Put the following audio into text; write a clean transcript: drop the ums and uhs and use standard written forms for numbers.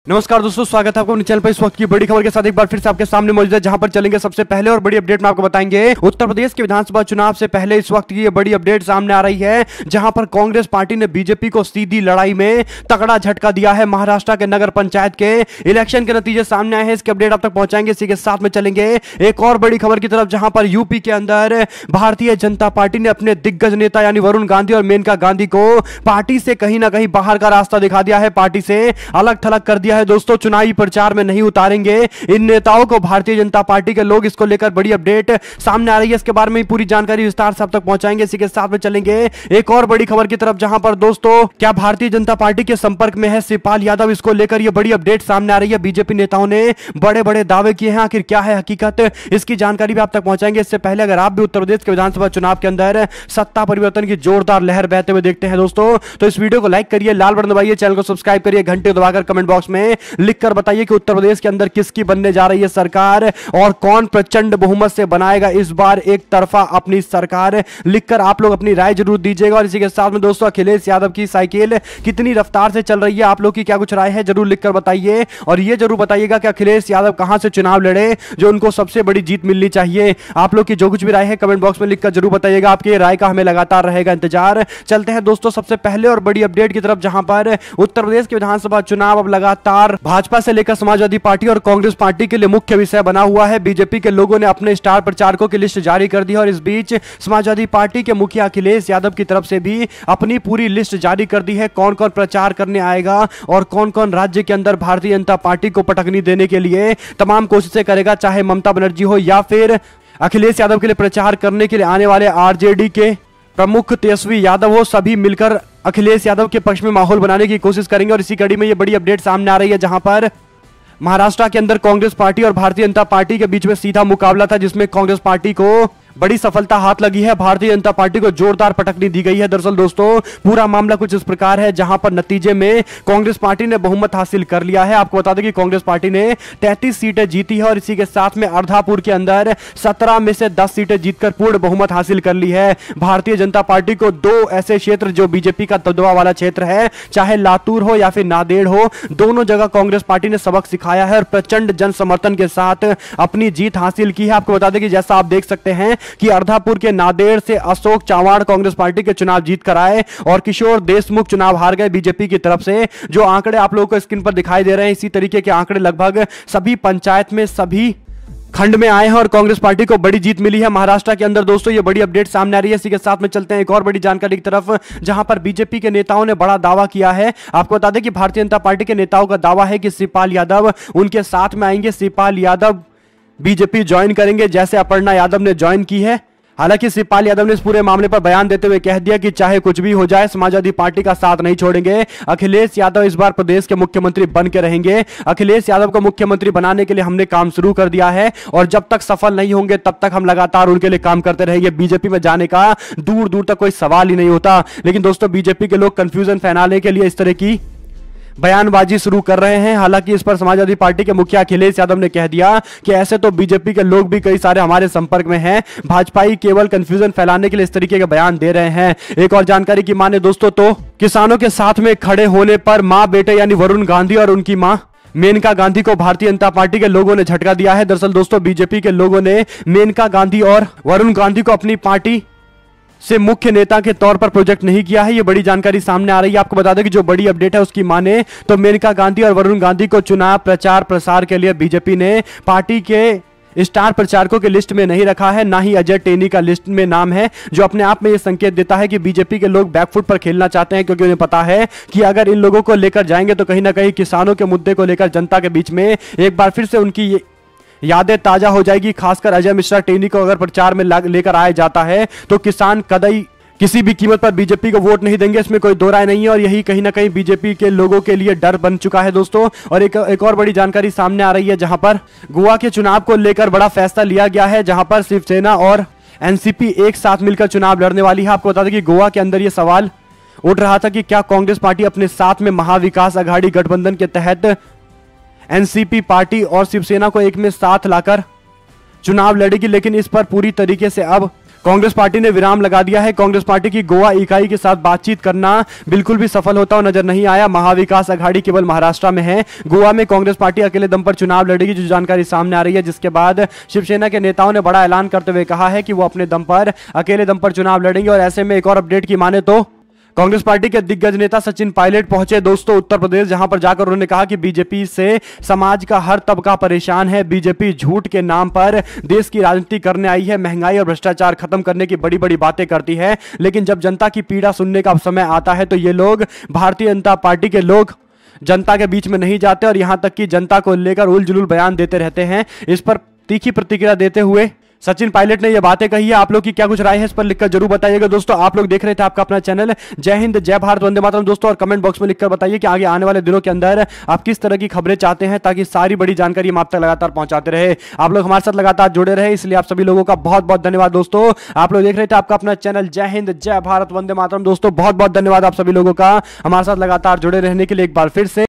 नमस्कार दोस्तों, स्वागत है आपको अपने चैनल पर। इस वक्त की बड़ी खबर के साथ एक बार फिर से आपके सामने मौजूद है, जहां पर चलेंगे सबसे पहले और बड़ी अपडेट में आपको बताएंगे उत्तर प्रदेश के विधानसभा चुनाव से पहले इस वक्त की ये बड़ी अपडेट सामने आ रही है, जहां पर कांग्रेस पार्टी ने बीजेपी को सीधी लड़ाई में तगड़ा झटका दिया है। महाराष्ट्र के नगर पंचायत के इलेक्शन के नतीजे सामने आए हैं, इसके अपडेट आप तक पहुंचाएंगे। इसी के साथ में चलेंगे एक और बड़ी खबर की तरफ, जहां पर यूपी के अंदर भारतीय जनता पार्टी ने अपने दिग्गज नेता यानी वरुण गांधी और मेनका गांधी को पार्टी से कहीं ना कहीं बाहर का रास्ता दिखा दिया है, पार्टी से अलग थलग कर दिया है। दोस्तों, चुनावी प्रचार में नहीं उतारेंगे इन नेताओं को भारतीय जनता पार्टी के लोग, इसको लेकर बड़ी अपडेट सामने आ रही है। इसके बारे में पूरी जानकारी विस्तार से आप तक पहुंचाएंगे। इसी के साथ में चलेंगे एक और बड़ी खबर की तरफ, जहां पर दोस्तों क्या भारतीय जनता पार्टी के संपर्क में है शिवपाल यादव, इसको लेकर यह बड़ी अपडेट सामने आ रही है। बीजेपी नेताओं ने बड़े बड़े दावे किए हैं, आखिर क्या है हकीकत, इसकी जानकारी भी आप तक पहुंचाएंगे। इससे पहले अगर आप भी उत्तर प्रदेश के विधानसभा चुनाव के अंदर सत्ता परिवर्तन की जोरदार लहर बहते हुए देखते हैं दोस्तों, तो इस वीडियो को लाइक करिए, लाल बटन दबाइए, चैनल को सब्सक्राइब करिए, घंटे दबाकर कमेंट बॉक्स में लिखकर बताइए कि उत्तर प्रदेश के अंदर किसकी बनने जा रही है सरकार और कौन प्रचंड बहुमत से बनाएगा इस बार एक तरफा अपनी सरकार। लिखकर आप लोग अपनी राय जरूर दीजिएगा। और इसी के साथ में दोस्तों, अखिलेश यादव की साइकिल कितनी रफ्तार से चल रही है, आप लोग की क्या कुछ राय है, जरूर लिखकर बताइए। और यह जरूर बताइएगा कि अखिलेश यादव कहां से चुनाव लड़े जो उनको सबसे बड़ी जीत मिलनी चाहिए। आप लोग की जो कुछ भी राय है कमेंट बॉक्स में लिखकर जरूर बताइएगा, आपकी राय का हमें लगातार रहेगा इंतजार। चलते हैं दोस्तों सबसे पहले और बड़ी अपडेट की तरफ, जहां पर उत्तर प्रदेश के विधानसभा चुनाव अब लगातार भाजपा से लेकर समाजवादी पार्टी और कांग्रेस पार्टी के लिए मुख्य विषय बना हुआ है। बीजेपी के लोगों ने अपने स्टार प्रचारकों की लिस्ट जारी कर दी है, और इस बीच समाजवादी पार्टी के मुखिया अखिलेश यादव की तरफ से भी अपनी पूरी लिस्ट जारी कर दी है, कौन कौन प्रचार करने आएगा और कौन कौन राज्य के अंदर भारतीय जनता पार्टी को पटकनी देने के लिए तमाम कोशिशें करेगा, चाहे ममता बनर्जी हो या फिर अखिलेश यादव के लिए प्रचार करने के लिए आने वाले आरजेडी के प्रमुख तेजस्वी यादव हो, सभी मिलकर अखिलेश यादव के पक्ष में माहौल बनाने की कोशिश करेंगे। और इसी कड़ी में यह बड़ी अपडेट सामने आ रही है, जहां पर महाराष्ट्र के अंदर कांग्रेस पार्टी और भारतीय जनता पार्टी के बीच में सीधा मुकाबला था, जिसमें कांग्रेस पार्टी को बड़ी सफलता हाथ लगी है, भारतीय जनता पार्टी को जोरदार पटकनी दी गई है। दरअसल दोस्तों पूरा मामला कुछ इस प्रकार है, जहां पर नतीजे में कांग्रेस पार्टी ने बहुमत हासिल कर लिया है। आपको बता दें कि कांग्रेस पार्टी ने 33 सीटें जीती है, और इसी के साथ में अर्धापुर के अंदर 17 में से 10 सीटें जीतकर पूर्ण बहुमत हासिल कर ली है। भारतीय जनता पार्टी को दो ऐसे क्षेत्र जो बीजेपी का दबदबा वाला क्षेत्र है, चाहे लातूर हो या फिर नांदेड़ हो, दोनों जगह कांग्रेस पार्टी ने सबक सिखाया है और प्रचंड जन समर्थन के साथ अपनी जीत हासिल की है। आपको बता दें कि जैसा आप देख सकते हैं कि अर्धापुर के नांदेड़ से अशोक चव्हाण कांग्रेस पार्टी के चुनाव जीत कर आए और किशोर देशमुख चुनाव हार गए बीजेपी की तरफ से। जो आंकड़े आप लोगों को स्क्रीन पर दिखाई दे रहे हैं, इसी तरीके के आंकड़े लगभग सभी पंचायत में सभी खंड में आए हैं और कांग्रेस पार्टी को बड़ी जीत मिली है महाराष्ट्र के अंदर। दोस्तों ये बड़ी अपडेट सामने आ रही है। इसी के साथ में चलते हैं एक और बड़ी जानकारी की तरफ, जहां पर बीजेपी के नेताओं ने बड़ा दावा किया है। आपको बता दें कि भारतीय जनता पार्टी के नेताओं का दावा है कि शिवपाल यादव उनके साथ में आएंगे, शिवपाल यादव बीजेपी ज्वाइन करेंगे जैसे अपर्णा यादव ने ज्वाइन की है। हालांकि शिवपाल यादव ने इस पूरे मामले पर बयान देते हुए कह दिया कि चाहे कुछ भी हो जाए समाजवादी पार्टी का साथ नहीं छोड़ेंगे। अखिलेश यादव इस बार प्रदेश के मुख्यमंत्री बन के रहेंगे। अखिलेश यादव को मुख्यमंत्री बनाने के लिए हमने काम शुरू कर दिया है, और जब तक सफल नहीं होंगे तब तक हम लगातार उनके लिए काम करते रहेंगे। बीजेपी में जाने का दूर दूर तक कोई सवाल ही नहीं होता। लेकिन दोस्तों बीजेपी के लोग कंफ्यूजन फैलाने के लिए इस तरह की बयानबाजी शुरू कर रहे हैं। हालांकि इस पर समाजवादी पार्टी के मुखिया अखिलेश यादव ने कह दिया कि ऐसे तो बीजेपी के लोग भी कई सारे हमारे संपर्क में हैं, भाजपाई केवल कंफ्यूजन फैलाने के लिए इस तरीके के बयान दे रहे हैं। एक और जानकारी की माने दोस्तों, तो किसानों के साथ में खड़े होने पर मां बेटे यानी वरुण गांधी और उनकी मां मेनका गांधी को भारतीय जनता पार्टी के लोगों ने झटका दिया है। दरअसल दोस्तों बीजेपी के लोगों ने मेनका गांधी और वरुण गांधी को अपनी पार्टी से मुख्य नेता के तौर पर प्रोजेक्ट नहीं किया है। ये बड़ी जानकारी सामने आ रही है। आपको बता दें कि जो बड़ी अपडेट है उसकी माने तो मेनका गांधी और वरुण गांधी को चुनाव प्रचार प्रसार के लिए बीजेपी ने पार्टी के स्टार प्रचारकों की लिस्ट में नहीं रखा है, ना ही अजय टेनी का लिस्ट में नाम है, जो अपने आप में यह संकेत देता है कि बीजेपी के लोग बैकफुट पर खेलना चाहते हैं, क्योंकि उन्हें पता है कि अगर इन लोगों को लेकर जाएंगे तो कहीं ना कहीं किसानों के मुद्दे को लेकर जनता के बीच में एक बार फिर से उनकी यादें ताजा हो जाएगी। खासकर अजय मिश्रा टेनी को अगर प्रचार में लेकर आया जाता है तो किसान कतई किसी भी कीमत पर बीजेपी को वोट नहीं देंगे, इसमें कोई दो राय नहीं है। और यही कहीं ना कहीं बीजेपी के लोगों के लिए डर बन चुका है दोस्तों। और एक और बड़ी जानकारी सामने आ रही है, जहां पर गोवा के चुनाव को लेकर बड़ा फैसला लिया गया है, जहां पर शिवसेना और एनसीपी एक साथ मिलकर चुनाव लड़ने वाली है। आपको बता दें कि गोवा के अंदर यह सवाल उठ रहा था कि क्या कांग्रेस पार्टी अपने साथ में महाविकास अघाड़ी गठबंधन के तहत एनसीपी पार्टी और शिवसेना को एक में साथ लाकर चुनाव लड़ेगी, लेकिन इस पर पूरी तरीके से अब कांग्रेस पार्टी ने विराम लगा दिया है। कांग्रेस पार्टी की गोवा इकाई के साथ बातचीत करना बिल्कुल भी सफल होता हुआ नजर नहीं आया। महाविकास अघाड़ी केवल महाराष्ट्र में है। गोवा में कांग्रेस पार्टी अकेले दम पर चुनाव लड़ेगी, जो जानकारी सामने आ रही है, जिसके बाद शिवसेना के नेताओं ने बड़ा ऐलान करते हुए कहा है कि वो अपने दम पर अकेले दम पर चुनाव लड़ेंगे। और ऐसे में एक और अपडेट की माने तो कांग्रेस पार्टी के दिग्गज नेता सचिन पायलट पहुंचे दोस्तों उत्तर प्रदेश, जहां पर जाकर उन्होंने कहा कि बीजेपी से समाज का हर तबका परेशान है। बीजेपी झूठ के नाम पर देश की राजनीति करने आई है, महंगाई और भ्रष्टाचार खत्म करने की बड़ी बड़ी बातें करती है, लेकिन जब जनता की पीड़ा सुनने का समय आता है तो ये लोग, भारतीय जनता पार्टी के लोग, जनता के बीच में नहीं जाते और यहां तक कि जनता को लेकर उल जुलूल बयान देते रहते हैं। इस पर तीखी प्रतिक्रिया देते हुए सचिन पायलट ने यह बातें कही है। आप लोग की क्या कुछ राय है इस पर लिखकर जरूर बताइएगा दोस्तों। आप लोग देख रहे थे आपका अपना चैनल जय हिंद जय भारत वंदे मातरम दोस्तों, और कमेंट बॉक्स में लिखकर बताइए कि आगे आने वाले दिनों के अंदर आप किस तरह की खबरें चाहते हैं, ताकि सारी बड़ी जानकारी हम आप तक लगातार पहुंचाते रहे। आप लोग हमारे साथ लगातार जुड़े रहे, इसलिए आप सभी लोगों का बहुत बहुत धन्यवाद दोस्तों। आप लोग देख रहे थे आपका अपना चैनल जय हिंद जय भारत वंदे मातरम दोस्तों, बहुत बहुत धन्यवाद आप सभी लोगों का हमारे साथ लगातार जुड़े रहने के लिए एक बार फिर से।